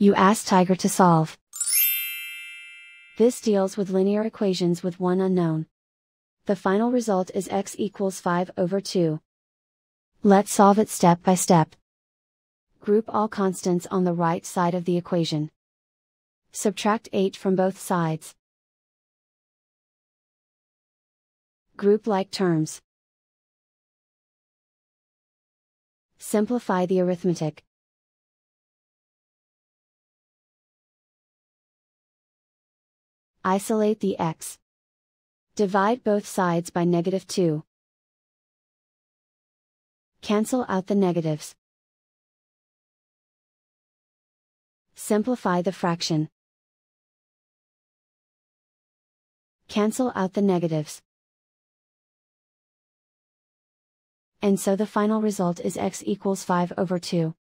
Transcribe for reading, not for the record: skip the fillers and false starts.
You ask Tiger to solve. This deals with linear equations with one unknown. The final result is x equals 5/2. Let's solve it step by step. Group all constants on the right side of the equation. Subtract 8 from both sides. Group like terms. Simplify the arithmetic. Isolate the x. Divide both sides by -2. Cancel out the negatives. Simplify the fraction. Cancel out the negatives. And so the final result is x equals 5/2.